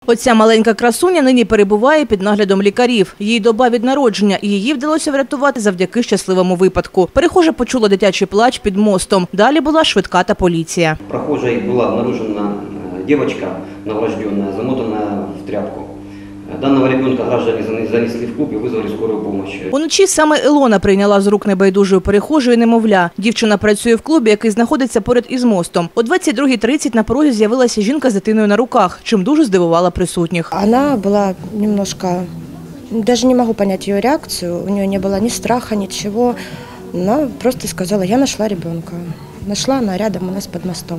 Оця маленька красуня нині перебуває під наглядом лікарів. Їй доба від народження, і її вдалося врятувати завдяки щасливому випадку. Перехожа почула дитячий плач під мостом. Далі була швидка та поліція. Прохожей була обнаружена девочка новорожденная, замотанная в тряпку. Данного ребенка граждане занесли в клуб і визвали скорую помощь. Уночі саме Ілона прийняла з рук небайдужої перехожої немовля. Дівчина працює в клубі, який знаходиться поряд із мостом. О 22:30 на порозі з'явилася жінка з дитиною на руках, чим дуже здивувала присутніх. Вона була немножко, даже не можу зрозуміти її реакцію, у неї не було ні страху, нічого. Вона просто сказала: я знайшла ребенка. Нашла она рядом у нас под мостом.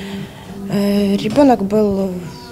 Ребенок был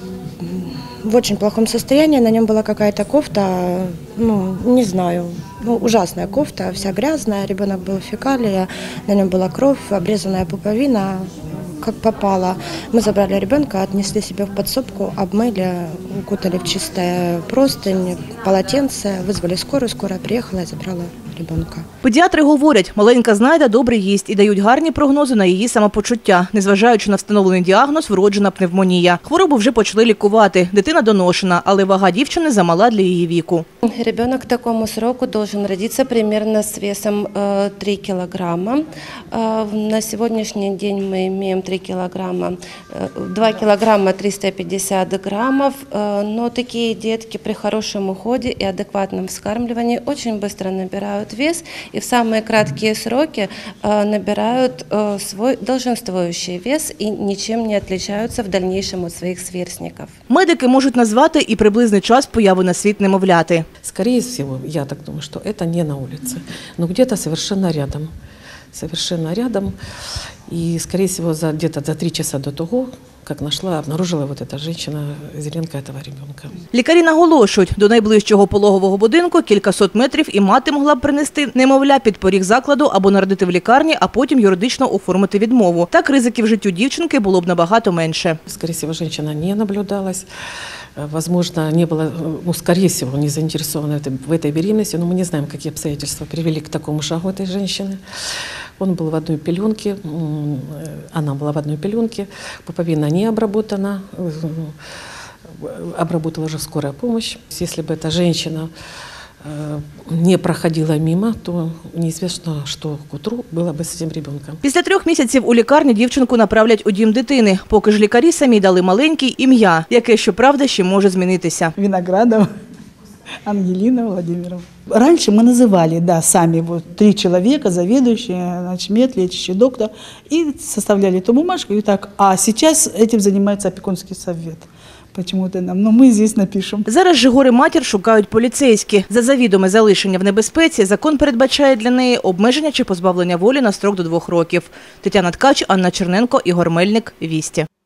в очень плохом состоянии, на нем была какая-то кофта, не знаю, ужасная кофта, вся грязная, ребенок был в фекалии, на нем была кровь, обрезанная пуповина, как попало. Мы забрали ребенка, отнесли себе в подсобку, обмыли, укутали в чистое простынь, полотенце, вызвали скорую, скорая приехала и забрала ребенка. Педіатри говорять, маленька знайда добре їсть і дають гарні прогнози на її самопочуття. Незважаючи на встановлений діагноз – вроджена пневмонія. Хворобу вже почали лікувати. Дитина доношена, але вага дівчини замала для її віку. Ребенок к такому сроку должен родиться примерно с весом 3 килограмма. На сегодняшний день мы имеем 3 килограмма, 2 килограмма 350 граммов, но такие детки при хорошем уходе и адекватном вскармливании очень быстро набирают вес и в самые краткие сроки набирают свой долженствующий вес и ничем не отличаются в дальнейшем от своих сверстников. Медики можуть назвати і приблизний час появи на світ немовляти. Скорее всего, я так думаю, что это не на улице, но где-то совершенно рядом. Совершенно рядом. И, скорее всего, где-то за 3 часа до того, как обнаружила вот эта женщина зеленка этого ребенка. Лікарі наголошують, до найближчого пологового будинку кількасот метрів і мати могла б принести немовля під поріг закладу або народити в лікарні, а потім юридично оформити відмову. Так ризиків життю дівчинки було б набагато менше. Скорее всего, женщина не наблюдалась. Возможно, не была, скорее всего, не заинтересована в этой беременности, но мы не знаем, какие обстоятельства привели к такому шагу этой женщины. Он был в одной пеленке, она была в одной пеленке, пуповина не обработана, обработала уже скорая помощь. Если бы эта женщина не проходила мимо, то неизвестно, что к утру было бы с этим ребенком. Після 3 місяців у лікарні дівчинку направлять у дім дитини, поки ж лікарі самі дали маленькій ім'я, яке, щоправда, ще може змінитися. Виноградова Ангелина Владимировна. Раньше мы называли, сами 3 человека, заведующий, начмед, лечащий доктор, и составляли эту бумажку, и так. А сейчас этим занимается опекунский совет. Почему-то нам, но ми здесь напишемо. Зараз же горе-матір шукають поліцейські. За завідоме залишення в небезпеці закон передбачає для неї обмеження чи позбавлення волі на строк до 2 років. Тетяна Ткач, Анна Черненко, Ігор Мельник, Вісті.